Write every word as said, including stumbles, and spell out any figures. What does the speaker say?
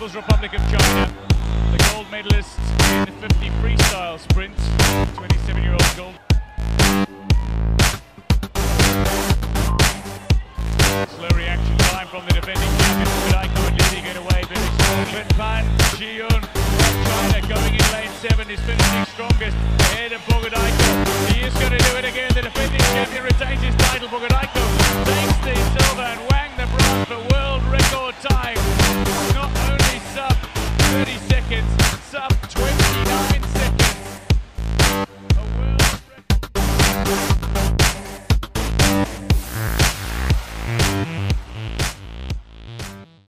People's Republic of China, the gold medalist in the fifty freestyle sprint, twenty-seven-year-old gold. Slow reaction time from the defending champion, Bugadeiko, and leading it away very strongly. Pan Jiyun from China going in lane seven is finishing strongest ahead of Bugadeiko. He is going to do it again. The defending champion retains his title. Bugadeiko takes the silver and Wang the bronze for world record time. Not only sub thirty seconds, sub twenty.